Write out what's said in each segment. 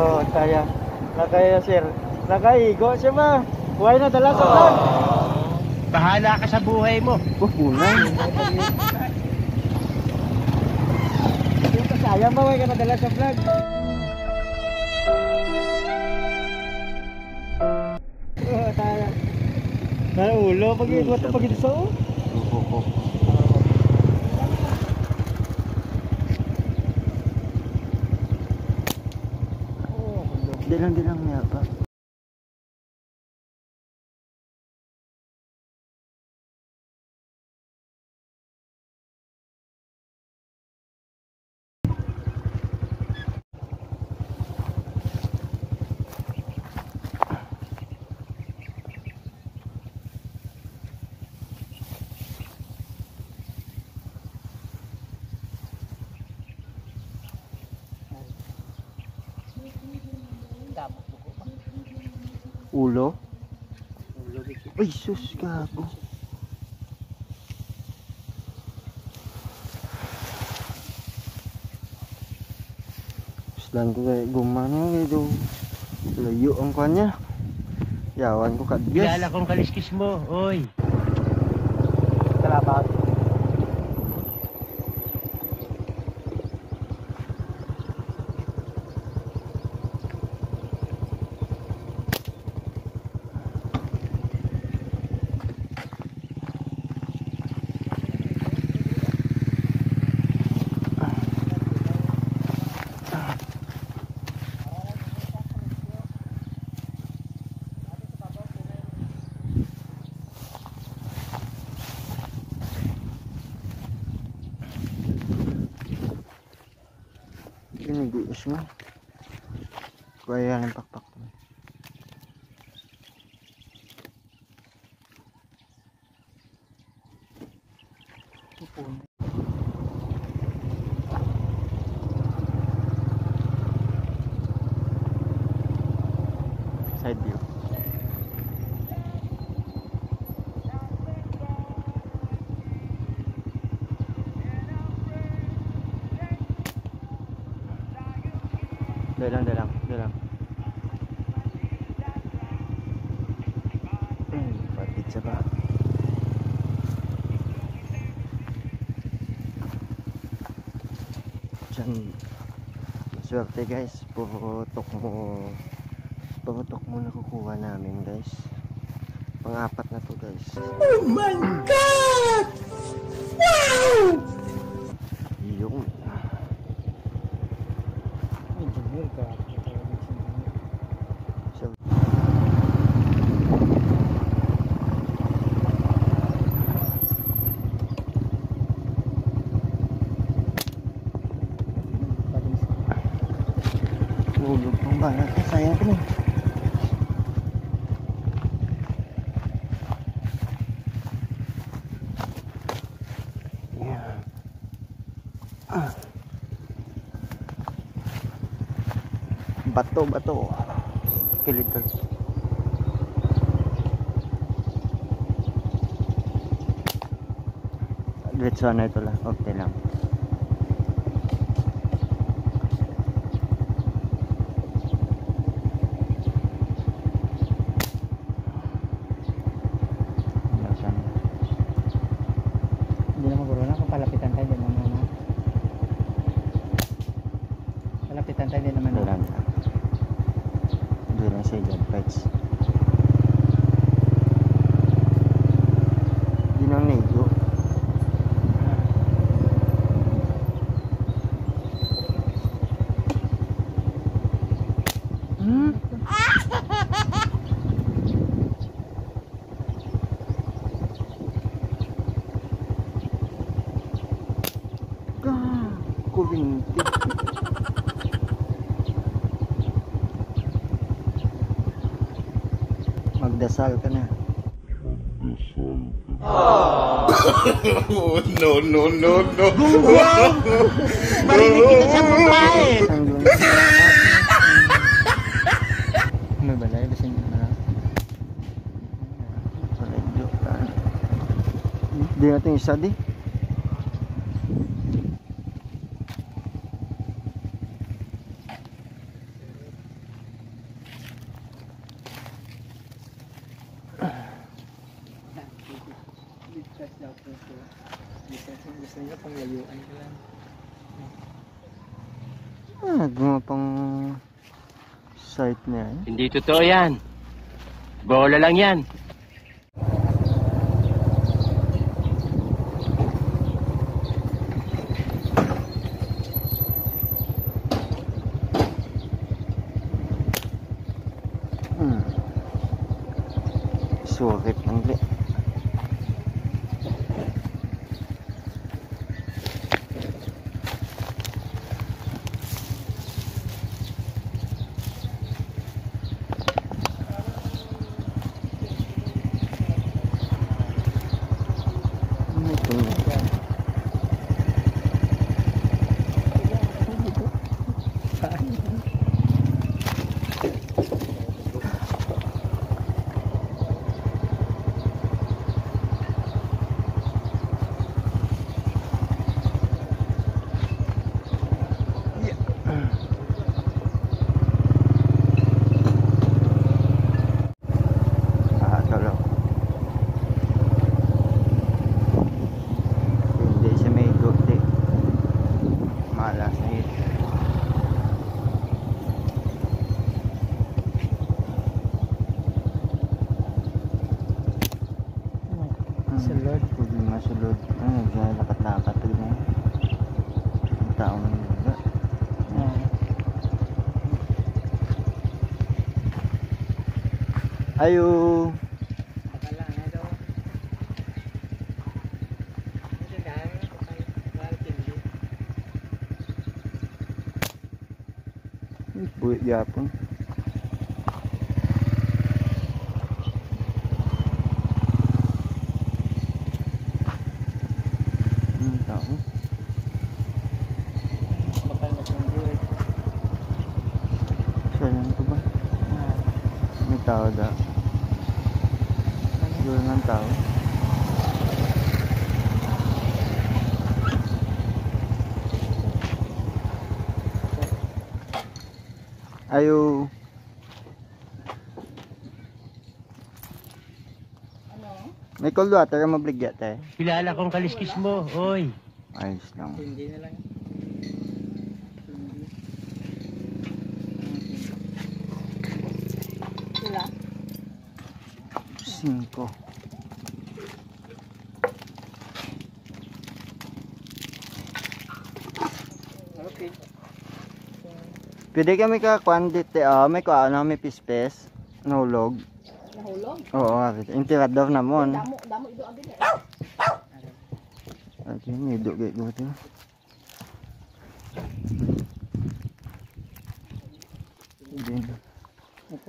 Oh, kaya. Nakaya sir. Nakaigo siya ba? Buhay na dala sa vlog. Bahala ka sa buhay mo. Punay. Yung kasayang ba ka nadala sa vlog? Oh, kaya. Nara ulo pag-iikot pag-iikot sa o. Dilang niya pa. Ulo? Ay, sus, gago. Selain ko kayak gumana gitu. Layo ang kanya. Yawan ko kadbiyas. Kilala kong kaliskis mo, oy. Salamat. Ginigis mo. Kaya ng pakpak mo. Side view. Dalang. Patid siya ba? Diyan. Maswerte guys. Putok mo nakukuha namin guys. Pang-apat na to guys. Oh my God! Wow! Yung engineer ka. Ulog pang balat. Sayang ko na. Bato kilitol. Diretso na ito lang. Okay lang. Hindi naman guro na kung palapitan tayo din naman. Palapitan tayo din naman. Doon na siya dyan, fights. Hindi nang nego. Kuwinti. Magdasal ka na. Oh, no. Marinig kita sa babae. May balay, basing na. Hindi natin isa di. Gusto nyo pang layuan ko lang. Gumawa pang site na yan. Hindi totoo yan. Bola lang yan. Sulit lang di. Ito na. Tolong. Hindi siya may gupti. Malas na ito. Sulod. Huwag yung masulod. Lakat-lakat. Ang taong nila. Ayo. Akala nga daw. Ito dahil kapal tindi. Buwit yapon. Tao. Bakal na tindi. Saan ko ba? May tao da. Doon ng tao. Ayo. May cold water ka mabligyan tayo. Kilala kong kaliskis mo, oy. Ayos lang. Tindi na lang. Sila? 5. Okay. Pwede kami ka quantity, may may pispes. Nahulog. Nahulog. Oo, yung tirador namon. Damo ito abin eh. Ati, may dugay ko ito. Ito.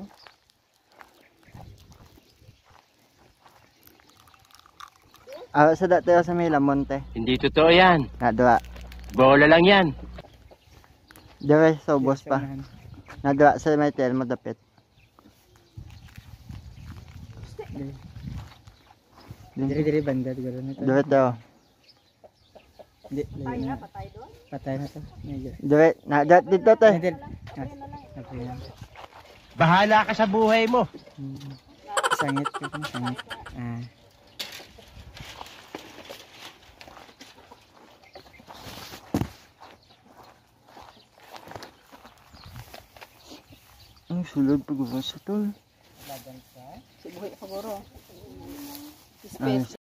Sa dati sa may lamonte. Hindi totoo yan. Nadwa. Bola lang yan. Dire sa ubos pa. Nadwa sa may tel mo dapit. Diri banda siguro nito. Dire to. Hindi. Patay na, patay doon. Patay na to. Medyo. Dire, dito te. Hindi. Okay lang. Bahala ka sa buhay mo. Sangit ko kung sangit. Ang sulod pag sa tol. Sibuhi siguro. Ayos.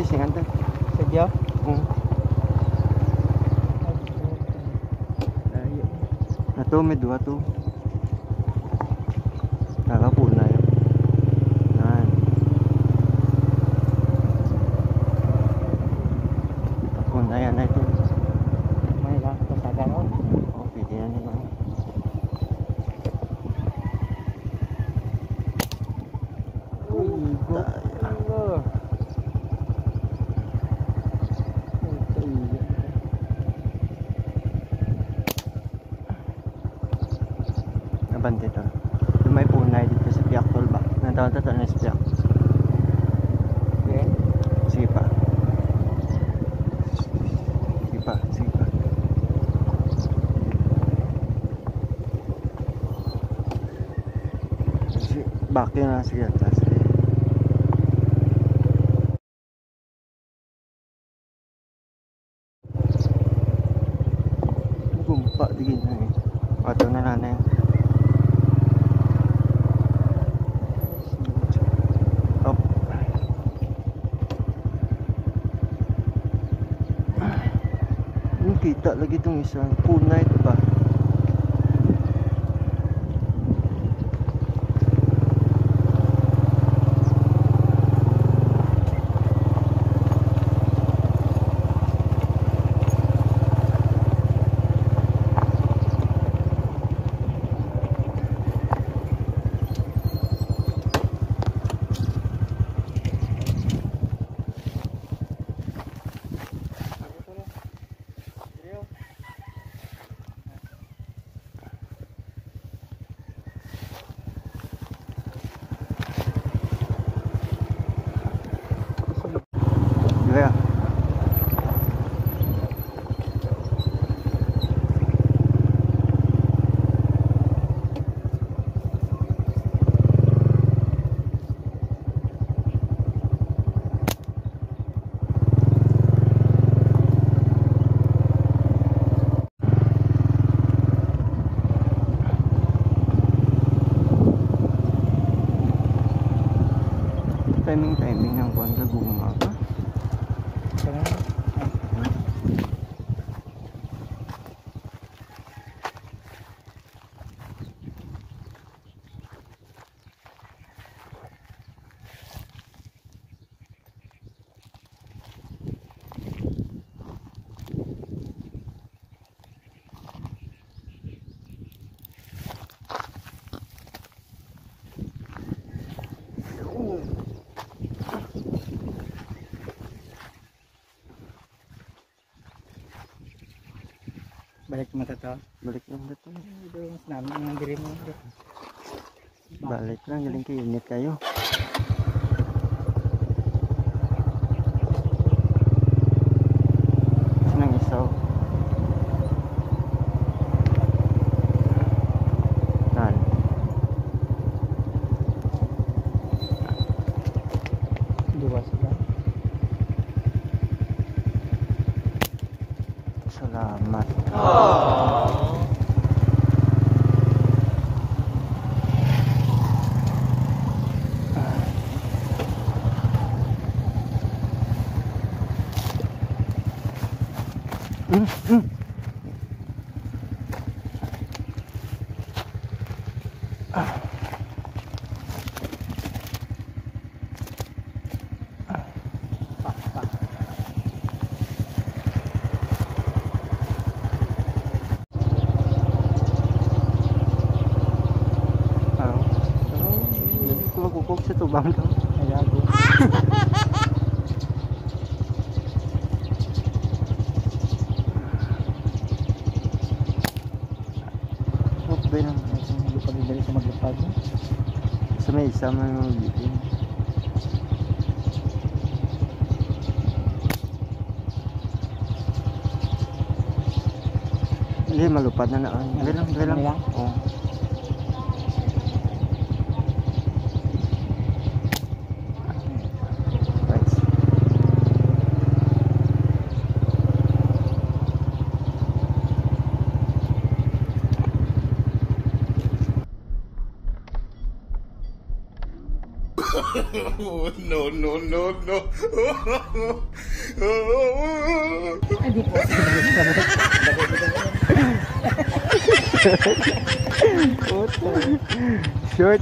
singan to. Sadya? Layo. Nato may dua to. Nakapuna yun. Yan. Kapuna yan na ito. May lang pasaga no? Oh, pwede yan nila. Uy, go. Nabante to. May punay dito sa Piak Tol ba? Natawa na sa Piak. Okay. Sige pa. Sige pa. Sige pa. Back yun na. Sige. Sige. Gumpa. Digin na eh. Wato na lang na yan. Up. Kita lagi itong isang punay ito ba? Kaya timing ng kuwan gaguma ka. Balik mo to. Balik lang dito. Ito mas namin ang diri mo. Balik lang, galing kayo, init kayo. Nang isaw. Nan. Dua sila. Salamat. Kumagukok sa tubang daw. Ayago. Okay lang. Hindi pa bibili sa maglupad. Sa may isa may mga bitin. Hindi, malupad na naan. Dali lang, dali lang. Dali lang? Oo. Right. Ay, di po. Short.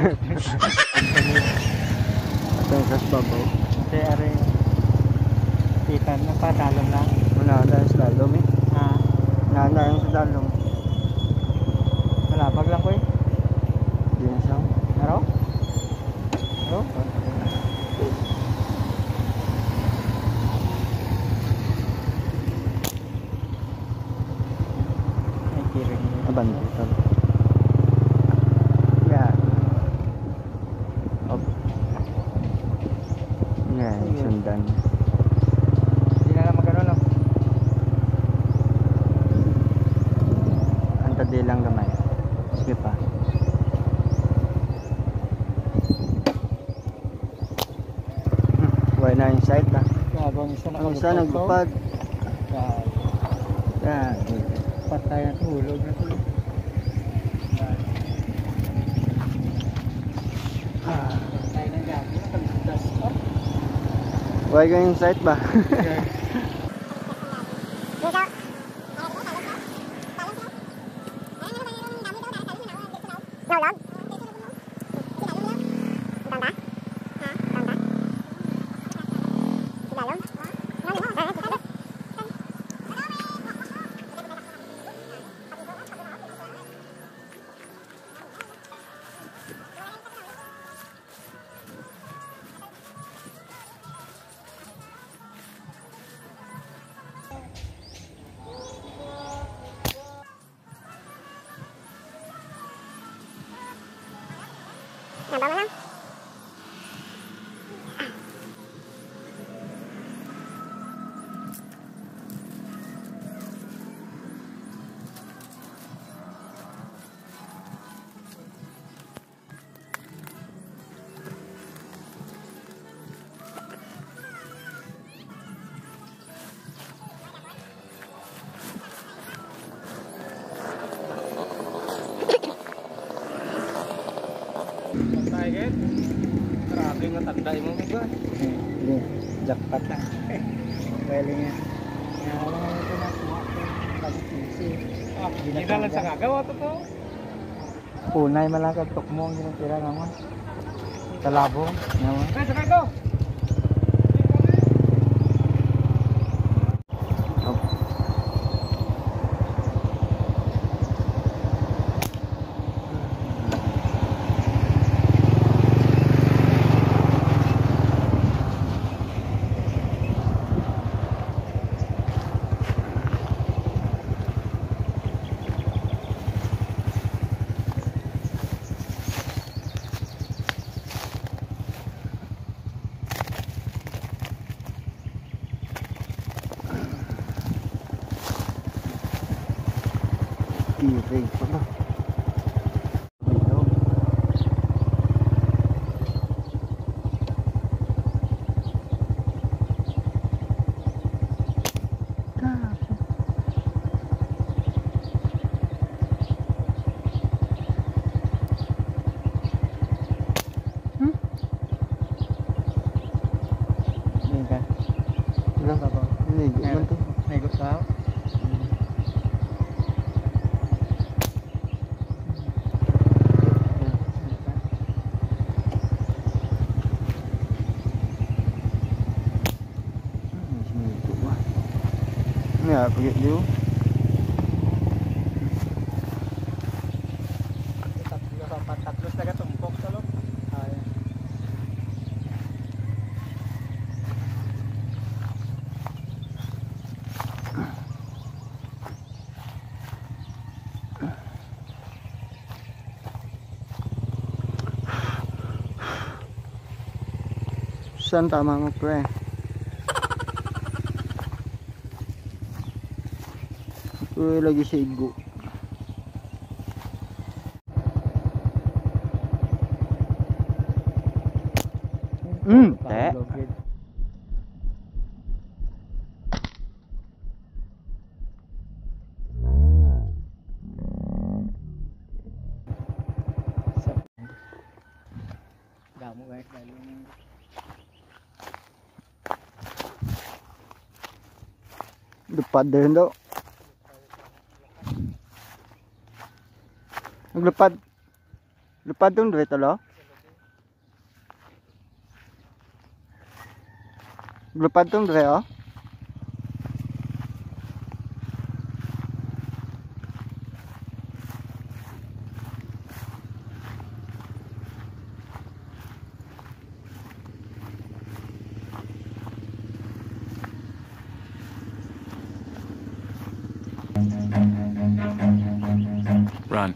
Atang kasbabaw. Kasi ari, ikan na pa, talon lang. Manana yung slalom eh. Ha? Manana yung slalom. Malapag lang ko eh. Di na siya. Naro? Naro? Ay, kiring. Abandutan. Yan. Op. Yan, sundan. Hindi na lang magano no? Ang tadi lang gamay. Sige pa. Why na inside na? Habang isa na Ang isa naglupad. Yan. Patay na tulog na tulog. Patay na gabi na pagdas pa. Why ka inside ba? Nambah mana? Patay kan? Grabe nga tandai mo ba? Hindi, jackpot na. Galing nga. Kaya wala nga ito na kuha ko. Pag-tisi. Hindi na lang sa gagawa to to. Punay malakad tukmong yung tira naman. Talabo. Naman. Kaya sakay ko! Tirig pa ba? Ini kan. Ilang ka ba? Ligo man to. Nego tao. Ya, pergi dulu. Tatlo talaga tumpok sa loob. Ay. Saan tama mo pre? Uy, lagi sa igo. Te. Damo guys, dahil Lupad din daw. Naglupad. Lupad dong dito lo. Lupad dong dito. Run.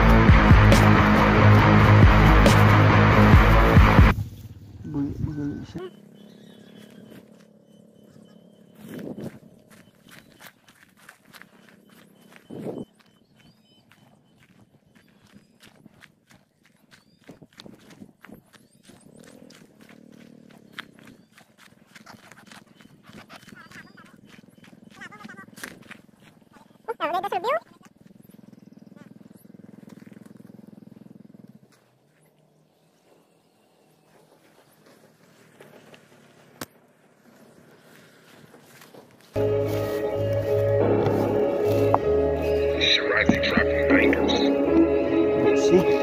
Buli siya. See?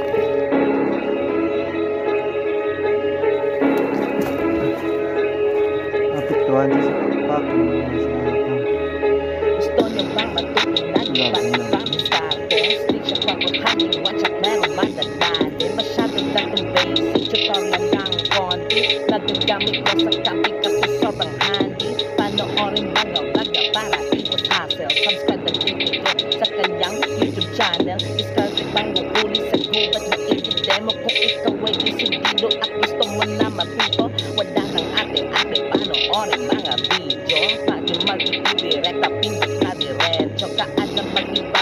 Apektuhan sa pakpak. Gusto nyo bang matutunan? Bang sa akin? Stick siya papuntahin. Watch out, meron ba dadalhin? Masyadong datong basic. Tutorial lang konti. Nagagamit ko sa copy kasi sobrang handy. Panoorin ba nga vlogger para ikot hassle? Subscribe na video sa kanyang YouTube channel. Discard bang huli sa gubat na i-demo kung ikaw ay disidido at gusto mo na matuto. Wala nang ate-ate panoorin mga video. Pag yung mag-i-direct na pindot na diretso. Kaan na mag-iba